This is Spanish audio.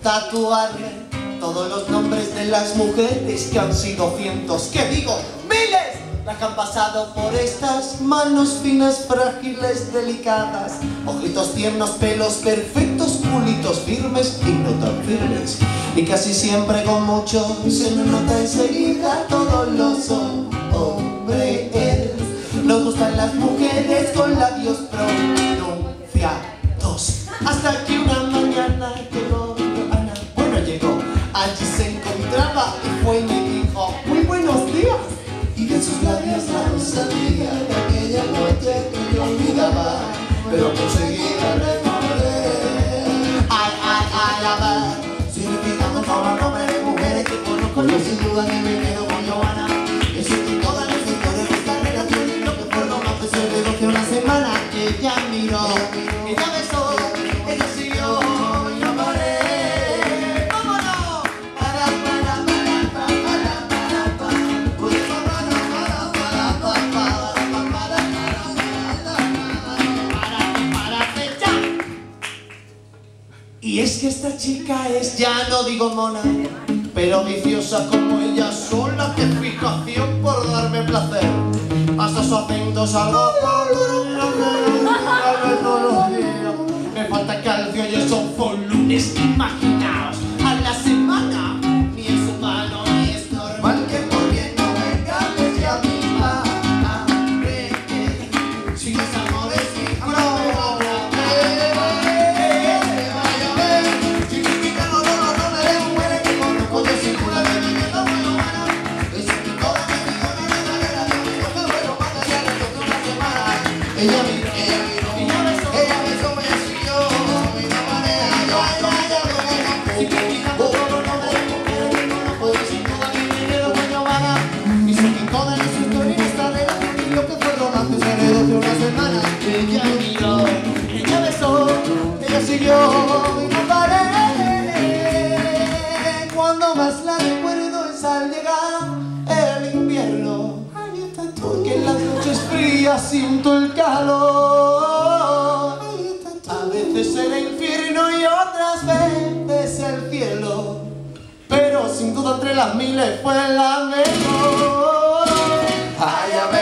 tatuarme todos los nombres de las mujeres que han sido cientos, que digo, miles, las que han pasado por estas manos finas, frágiles, delicadas, ojitos tiernos, pelos perfectos, culitos firmes y no tan firmes, y casi siempre con mucho se me nota enseguida todos los hombres. Nos gustan las mujeres con labios pronunciados, hasta que una mañana llegó Ana. Bueno, llegó, allí se encontraba y fue y me dijo muy buenos días, y de sus labios la sabía de aquella noche que yo olvidaba, pero conseguía recordar. Ay, ay, ay, a ver, si repitamos todos los nombres de mujeres que conozco, yo sin duda que me quedo con Johanna. Una semana que ella miró, ella besó, ella siguió y no paré. ¿Cómo no? Para, ya. Y es que esta chica es, ya no digo mona, pero viciosa como ella sola, que fijación por darme placer. Hasta su acento salgo por me falta calcio y esos volúmenes, imaginaos, a la semana. Ni es humano ni es normal que por bien no me cambies ya misma. Si mis amores y ella miró, ella besó, ella siguió, mi manera, si criticando todo no me mujeres que conozco, y sin duda que me quedo con Johanna. Y sé que toda esa historia está relación y lo que fue romance se heredó de una semana. Ella miró, ella besó, ella siguió y no paré. Cuando más la recuerdo es al llegar el invierno, porque en las noches frías siento el calor. A veces el infierno y otras veces el cielo, pero sin duda entre las miles fue la mejor. Ay, a ver.